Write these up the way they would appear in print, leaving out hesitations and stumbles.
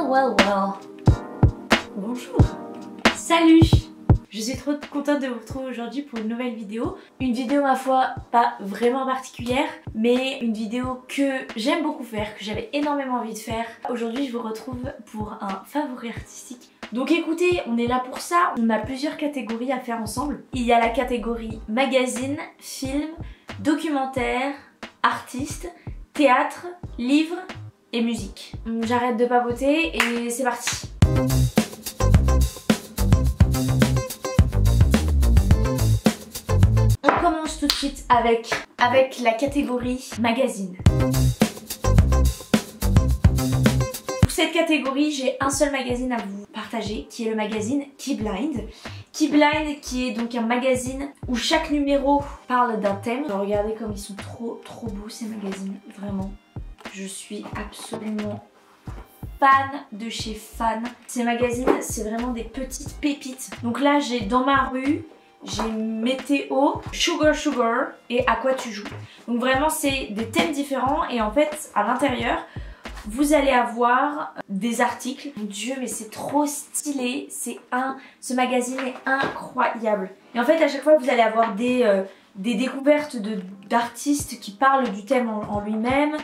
Well. Bonjour. Salut. Je suis trop contente de vous retrouver aujourd'hui pour une nouvelle vidéo. Une vidéo ma foi pas vraiment particulière, mais une vidéo que j'aime beaucoup faire, que j'avais énormément envie de faire. Aujourd'hui je vous retrouve pour un favori artistique. Donc écoutez, on est là pour ça. On a plusieurs catégories à faire ensemble. Il y a la catégorie magazine, film, documentaire, artiste, théâtre, livre et musique. J'arrête de papoter et c'est parti. On commence tout de suite avec la catégorie magazine. Pour cette catégorie, j'ai un seul magazine à vous partager, qui est le magazine Keyblind. Keyblind qui est donc un magazine où chaque numéro parle d'un thème. Regardez comme ils sont trop beaux ces magazines, vraiment. Je suis absolument fan de chez fan. Ces magazines, c'est vraiment des petites pépites. Donc là, j'ai dans ma rue, j'ai Météo, Sugar et À quoi tu joues. Donc vraiment, c'est des thèmes différents et en fait, à l'intérieur, vous allez avoir des articles. Mon Dieu, mais c'est trop stylé. Ce magazine est incroyable. Et en fait, à chaque fois, vous allez avoir des découvertes d'artistes qui parlent du thème en lui-même.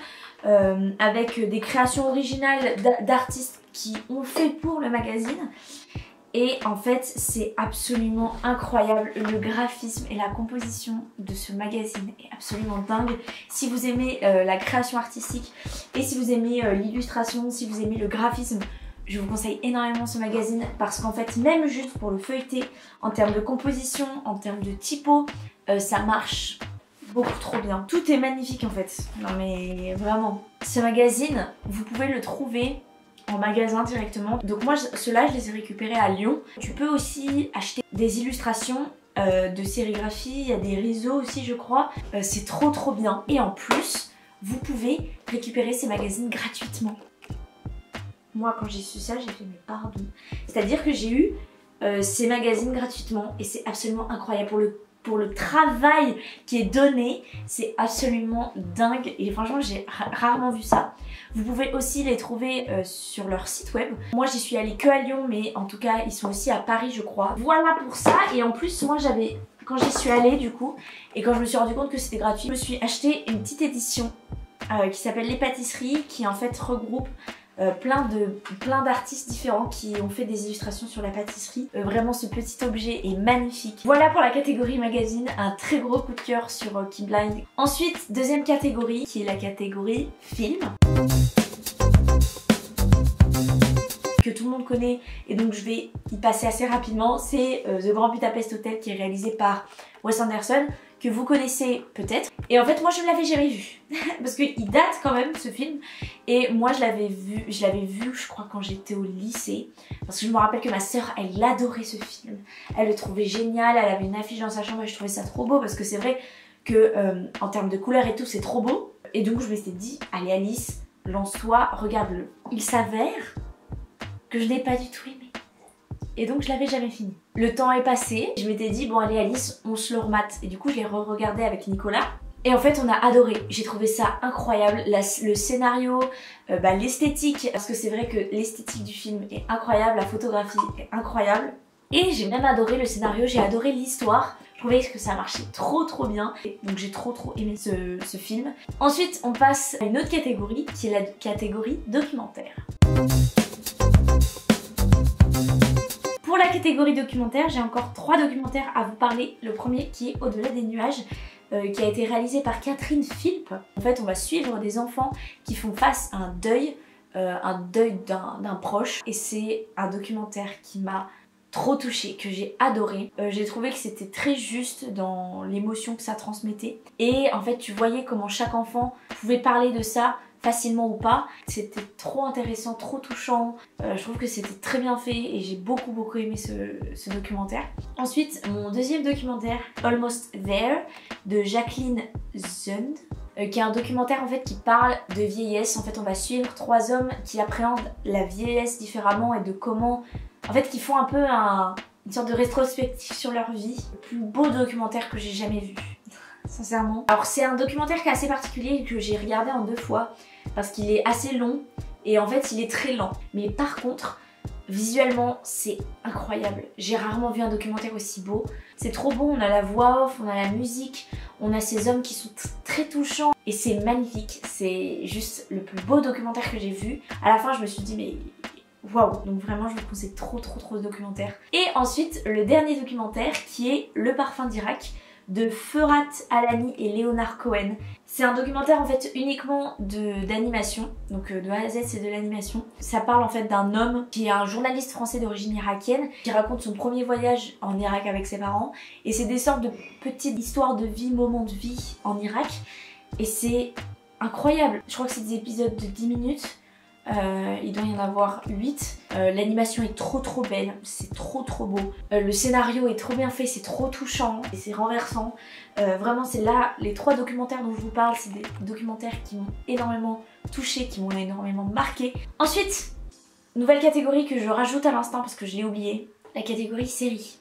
Avec des créations originales d'artistes qui ont fait pour le magazine. Et en fait, c'est absolument incroyable. Le graphisme et la composition de ce magazine est absolument dingue. Si vous aimez la création artistique et si vous aimez l'illustration, si vous aimez le graphisme, je vous conseille énormément ce magazine parce qu'en fait, même juste pour le feuilleter, en termes de composition, en termes de typo, ça marche beaucoup trop bien. Tout est magnifique en fait. Non mais vraiment. Ce magazine, vous pouvez le trouver en magasin directement. Donc moi, ceux-là, je les ai récupérés à Lyon. Tu peux aussi acheter des illustrations de sérigraphie. Il y a des riseaux aussi, je crois. C'est trop bien. Et en plus, vous pouvez récupérer ces magazines gratuitement. Moi, quand j'ai su ça, j'ai fait mais pardon. C'est-à-dire que j'ai eu ces magazines gratuitement et c'est absolument incroyable. Pour le travail qui est donné, c'est absolument dingue et franchement j'ai rarement vu ça. Vous pouvez aussi les trouver sur leur site web. Moi j'y suis allée que à Lyon, mais en tout cas ils sont aussi à Paris je crois. Voilà pour ça. Et en plus moi quand j'y suis allée du coup et quand je me suis rendu compte que c'était gratuit, je me suis acheté une petite édition qui s'appelle Les Pâtisseries, qui en fait regroupe plein d'artistes différents qui ont fait des illustrations sur la pâtisserie. Vraiment ce petit objet est magnifique. Voilà pour la catégorie magazine, un très gros coup de cœur sur Keyblind. Ensuite, deuxième catégorie qui est la catégorie film. Que tout le monde connaît et donc je vais y passer assez rapidement. C'est The Grand Budapest Hotel qui est réalisé par Wes Anderson, que vous connaissez peut-être. Et en fait moi je ne l'avais jamais vu parce qu'il date quand même ce film et moi je l'avais vu je crois quand j'étais au lycée parce que je me rappelle que ma soeur elle adorait ce film, elle le trouvait génial, elle avait une affiche dans sa chambre et je trouvais ça trop beau parce que c'est vrai que en termes de couleurs et tout c'est trop beau et donc je me suis dit allez Alice, lance-toi, regarde-le. Il s'avère que je n'ai pas du tout aimé. Et donc je l'avais jamais fini. Le temps est passé, je m'étais dit bon allez Alice, on se le remate. Et du coup je l'ai re-regardé avec Nicolas. Et en fait on a adoré, j'ai trouvé ça incroyable, le scénario, l'esthétique, parce que c'est vrai que l'esthétique du film est incroyable, la photographie est incroyable. Et j'ai même adoré le scénario, j'ai adoré l'histoire. Je trouvais que ça marchait trop bien. Et donc j'ai trop aimé ce film. Ensuite on passe à une autre catégorie qui est la catégorie documentaire. Pour la catégorie documentaire, j'ai encore 3 documentaires à vous parler. Le premier qui est Au-delà des nuages, qui a été réalisé par Catherine Philippe. En fait, on va suivre des enfants qui font face à un deuil d'un proche. Et c'est un documentaire qui m'a trop touchée, que j'ai adoré. J'ai trouvé que c'était très juste dans l'émotion que ça transmettait. Et en fait, tu voyais comment chaque enfant pouvait parler de ça facilement ou pas. C'était trop intéressant, trop touchant. Je trouve que c'était très bien fait et j'ai beaucoup aimé ce documentaire. Ensuite, mon deuxième documentaire, Almost There, de Jacqueline Zund, qui est un documentaire en fait qui parle de vieillesse. En fait, on va suivre 3 hommes qui appréhendent la vieillesse différemment et de comment, en fait, qui font un peu une sorte de rétrospective sur leur vie. Le plus beau documentaire que j'ai jamais vu. Sincèrement. Alors c'est un documentaire qui est assez particulier et que j'ai regardé en 2 fois parce qu'il est assez long et en fait il est très lent. Mais par contre, visuellement c'est incroyable. J'ai rarement vu un documentaire aussi beau. C'est trop beau, on a la voix off, on a la musique, on a ces hommes qui sont très touchants et c'est magnifique. C'est juste le plus beau documentaire que j'ai vu. À la fin je me suis dit mais waouh, donc vraiment je vous conseille trop ce documentaire. Et ensuite le dernier documentaire qui est Le parfum d'Irak de Ferhat Alani et Leonard Cohen. C'est un documentaire en fait uniquement d'animation, donc de A à Z c'est de l'animation. Ça parle en fait d'un homme qui est un journaliste français d'origine irakienne qui raconte son premier voyage en Irak avec ses parents et c'est des sortes de petites histoires de vie, moments de vie en Irak et c'est incroyable. Je crois que c'est des épisodes de 10 minutes. Il doit y en avoir 8. L'animation est trop belle, c'est trop beau. Le scénario est trop bien fait, c'est trop touchant et c'est renversant. Vraiment c'est là, les 3 documentaires dont je vous parle, c'est des documentaires qui m'ont énormément touchée, qui m'ont énormément marqué. Ensuite, nouvelle catégorie que je rajoute à l'instant parce que je l'ai oublié, la catégorie série.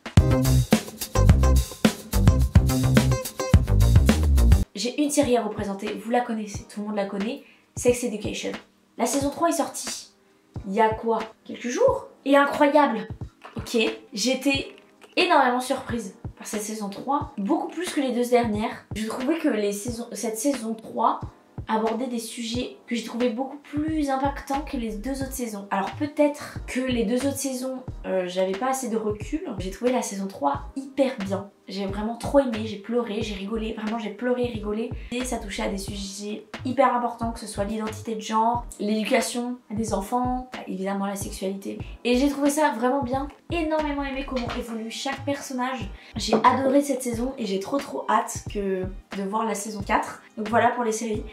J'ai une série à vous présenter, vous la connaissez, tout le monde la connaît, Sex Education. La saison 3 est sortie il y a quoi? Quelques jours? Et incroyable! Ok, j'étais énormément surprise par cette saison 3, beaucoup plus que les 2 dernières. Je trouvais que cette saison 3 abordait des sujets que j'ai trouvé beaucoup plus impactants que les 2 autres saisons. Alors peut-être que les 2 autres saisons, j'avais pas assez de recul. J'ai trouvé la saison 3 hyper bien. J'ai vraiment trop aimé, j'ai pleuré, j'ai rigolé, vraiment j'ai pleuré et rigolé. Et ça touchait à des sujets hyper importants, que ce soit l'identité de genre, l'éducation des enfants, évidemment la sexualité. Et j'ai trouvé ça vraiment bien, énormément aimé comment évolue chaque personnage. J'ai adoré cette saison et j'ai trop hâte de voir la saison 4. Donc voilà pour les séries.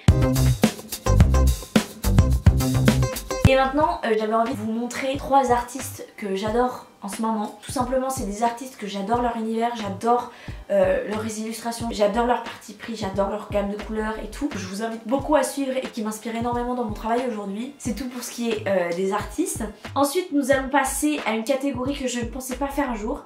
Et maintenant, j'avais envie de vous montrer 3 artistes que j'adore en ce moment. Tout simplement, c'est des artistes que j'adore leur univers, j'adore leurs illustrations, j'adore leur parti pris, j'adore leur gamme de couleurs et tout. Je vous invite beaucoup à suivre et qui m'inspire énormément dans mon travail aujourd'hui. C'est tout pour ce qui est des artistes. Ensuite, nous allons passer à une catégorie que je ne pensais pas faire un jour.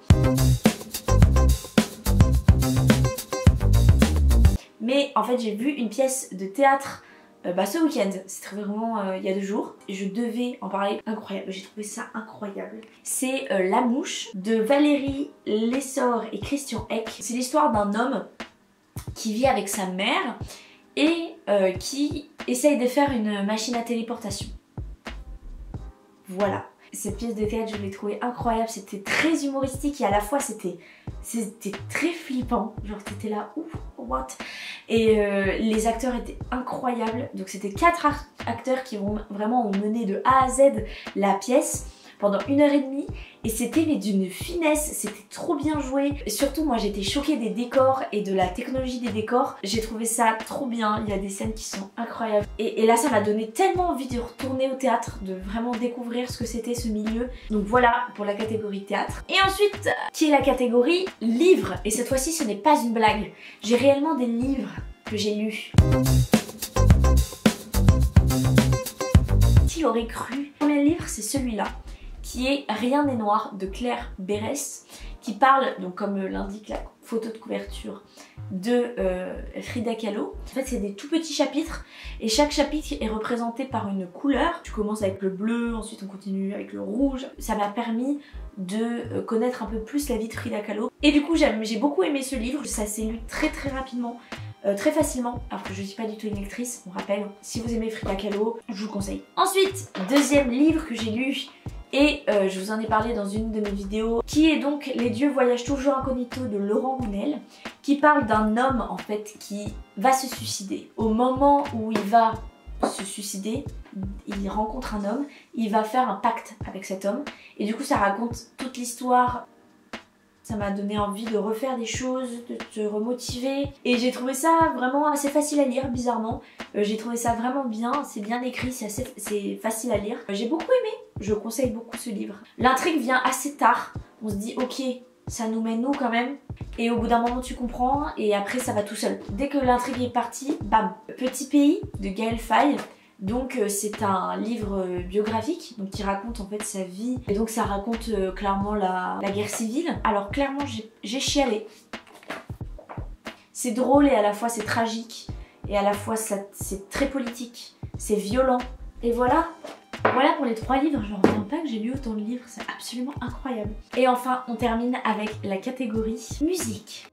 Mais en fait, j'ai vu une pièce de théâtre ce week-end, c'était vraiment il y a 2 jours, je devais en parler. Incroyable, j'ai trouvé ça incroyable. C'est La Mouche de Valérie Lessor et Christian Eck. C'est l'histoire d'un homme qui vit avec sa mère et qui essaye de faire une machine à téléportation. Voilà. Cette pièce de théâtre, je l'ai trouvée incroyable, c'était très humoristique et à la fois c'était très flippant, genre t'étais là, ouf, what? Et les acteurs étaient incroyables, donc c'était 4 acteurs qui vont vraiment mené de A à Z la pièce pendant 1h30 et c'était d'une finesse, c'était trop bien joué. Et surtout moi j'étais choquée des décors et de la technologie des décors, j'ai trouvé ça trop bien, il y a des scènes qui sont incroyables. Et là ça m'a donné tellement envie de retourner au théâtre, de vraiment découvrir ce que c'était ce milieu. Donc voilà pour la catégorie théâtre. Et ensuite, qui est la catégorie livres. Et cette fois-ci ce n'est pas une blague, j'ai réellement des livres que j'ai lus. Qui aurait cru? Le premier livre c'est celui-là, qui est Rien n'est noir de Claire Berès, qui parle, donc comme l'indique la photo de couverture, de Frida Kahlo. En fait c'est des tout petits chapitres et chaque chapitre est représenté par une couleur. Tu commences avec le bleu, ensuite on continue avec le rouge. Ça m'a permis de connaître un peu plus la vie de Frida Kahlo. Et du coup j'ai beaucoup aimé ce livre, ça s'est lu très rapidement. Très facilement, alors que je suis pas du tout une lectrice, on rappelle, si vous aimez Frida Kahlo, je vous le conseille. Ensuite, deuxième livre que j'ai lu, et je vous en ai parlé dans une de mes vidéos, qui est donc Les dieux voyagent toujours incognito de Laurent Gounel, qui parle d'un homme en fait qui va se suicider. Au moment où il va se suicider, il rencontre un homme, il va faire un pacte avec cet homme, et du coup ça raconte toute l'histoire. Ça m'a donné envie de refaire des choses, de te remotiver. Et j'ai trouvé ça vraiment assez facile à lire, bizarrement. J'ai trouvé ça vraiment bien, c'est bien écrit, c'est facile à lire. J'ai beaucoup aimé, je conseille beaucoup ce livre. L'intrigue vient assez tard, on se dit ok, ça nous mène où quand même. Et au bout d'un moment tu comprends et après ça va tout seul. Dès que l'intrigue est partie, bam. Petit pays de Gaël Faye. Donc c'est un livre biographique donc qui raconte en fait sa vie et donc ça raconte clairement la guerre civile. Alors clairement j'ai chialé. C'est drôle et à la fois c'est tragique et à la fois c'est très politique, c'est violent. Et voilà, Voilà pour les 3 livres, je ne reviens pas que j'ai lu autant de livres, c'est absolument incroyable. Et enfin, on termine avec la catégorie musique.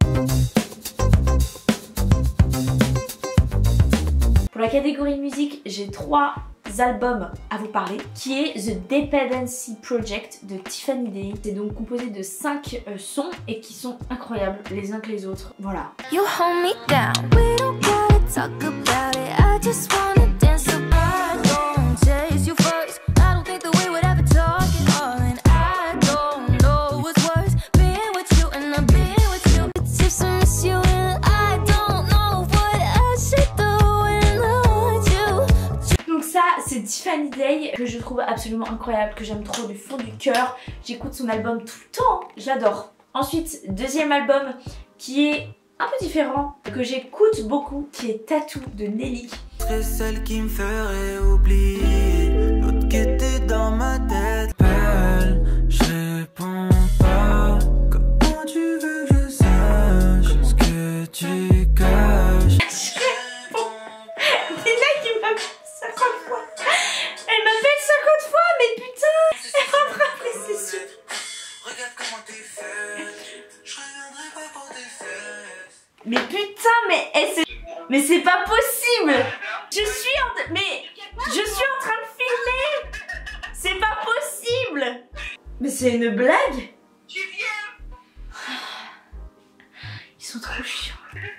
Pour la catégorie musique, j'ai 3 albums à vous parler, qui est The Dependency Project de Tiffany Day. C'est donc composé de 5 sons et qui sont incroyables les uns que les autres. Voilà. You hold me down. We don't gotta talk about it. I just wanna dance so I don't chase you first. I don't think that we would ever talk at all. And I don't know what's worse, being with you and not being with you. It's just I miss you and I don't know what I should do and love you. Donc ça, c'est Tiffany Day que je trouve absolument incroyable, que j'aime trop du fond du cœur. J'écoute son album tout le temps, j'adore. Ensuite, deuxième album qui est un peu différent, que j'écoute beaucoup, qui est Tattoo de Nelly. C'est celle qui me ferait oublier l'autre qui était dans ma tête. Belle, je réponds pas. Comment tu veux que je sache ce que tu caches? Je réponds. Nina qui m'appelle 50 fois. Elle m'appelle 50 fois, mais putain, elle va me rappeler ses sous. Regarde comment t'es faite. Je reviendrai pas pour tes fesses. Mais putain, mais c'est pas possible. Je suis en train de filmer. C'est pas possible. Mais c'est une blague. Tu viens. Ils sont trop chiants.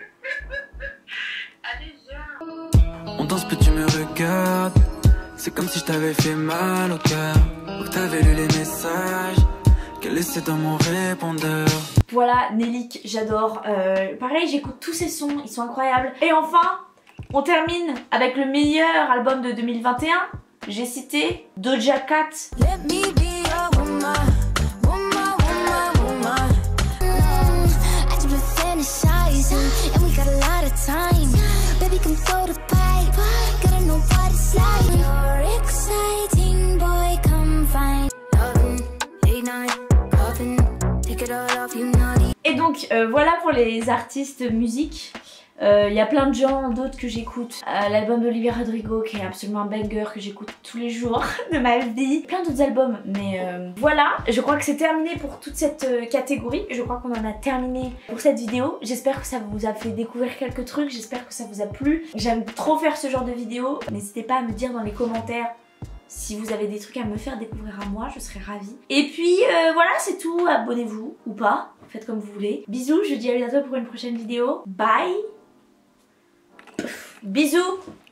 Allez, viens. On danse, puis tu me regardes. C'est comme si je t'avais fait mal au cœur. Ou que t'avais lu les messages qu'elle laissait dans mon répondeur. Voilà, Nelly, j'adore. Pareil, j'écoute tous ses sons, ils sont incroyables. Et enfin, on termine avec le meilleur album de 2021. J'ai cité Doja Cat. Let me be your woman, woman, woman, woman. I just been fantasizing, and we got a lot of time. Baby, come throw the pipe, gotta know what it's like. You're exciting, boy, come find. Loving, late night, loving, take it all off, you naughty. Et donc voilà pour les artistes musique. Il y a plein de gens d'autres que j'écoute. L'album d'Olivia Rodrigo qui est absolument un banger que j'écoute tous les jours de ma vie. Plein d'autres albums, mais voilà. Je crois que c'est terminé pour toute cette catégorie. Je crois qu'on en a terminé pour cette vidéo. J'espère que ça vous a fait découvrir quelques trucs. J'espère que ça vous a plu. J'aime trop faire ce genre de vidéos. N'hésitez pas à me dire dans les commentaires si vous avez des trucs à me faire découvrir à moi, je serais ravie. Et puis voilà, c'est tout. Abonnez-vous ou pas. Faites comme vous voulez. Bisous, je vous dis à bientôt pour une prochaine vidéo. Bye. Bisous.